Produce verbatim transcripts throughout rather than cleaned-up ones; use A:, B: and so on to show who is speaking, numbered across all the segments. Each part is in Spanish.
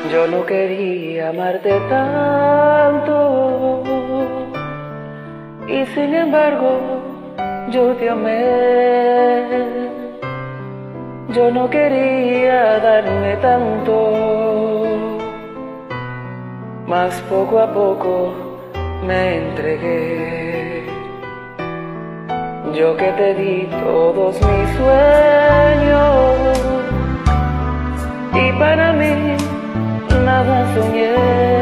A: Yo no quería amarte tanto y sin embargo yo te amé. Yo no quería darme tanto, mas poco a poco me entregué. Yo que te di todos mis sueños y para mí nada soñé.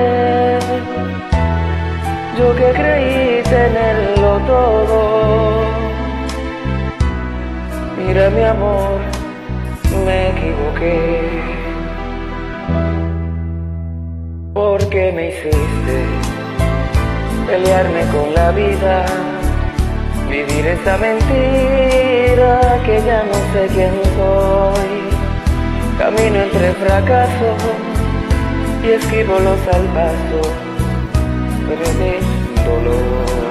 A: Yo que creí tenerlo todo. Mira mi amor, me equivoqué. Porque me hiciste pelearme con la vida, vivir esta mentira que ya no sé quién soy. Camino entre fracasos y esquivo los salvazos, pero de dolor.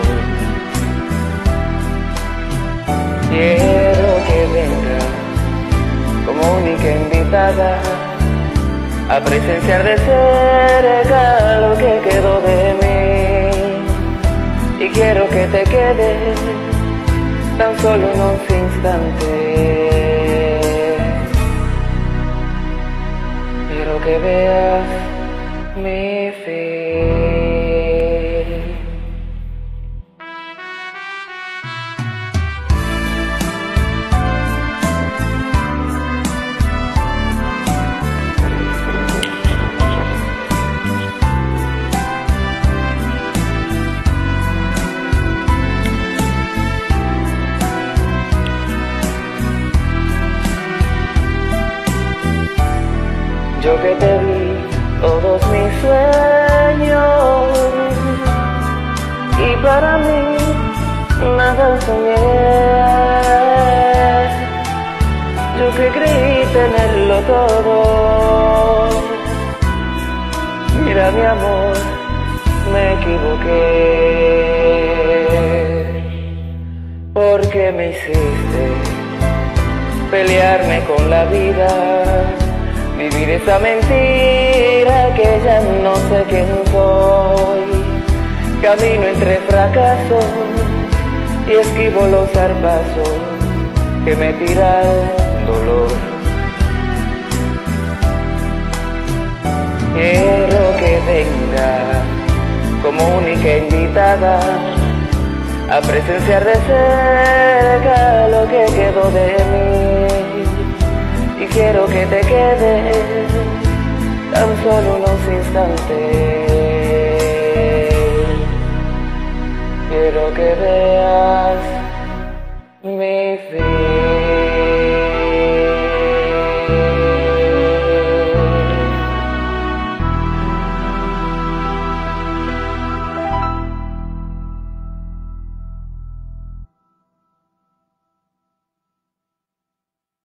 A: Quiero que venga como única invitada a presenciar de cerca lo que quedó de mí. Y quiero que te quedes tan solo unos instantes. Quiero que veas mi fe. Yo que te di todos mis sueños y para mí nada soñé. Yo que creí tenerlo todo. Mira mi amor, me equivoqué. Porque me hiciste pelearme con la vida, vivir esa mentira que ya no sé quién soy. Camino entre fracasos y esquivo los zarpazos que me tira el dolor. Quiero que venga como única invitada a presenciar de cerca lo que quedó de mí. Y quiero que te quedes tan solo unos instantes. Quiero que veas mi fin.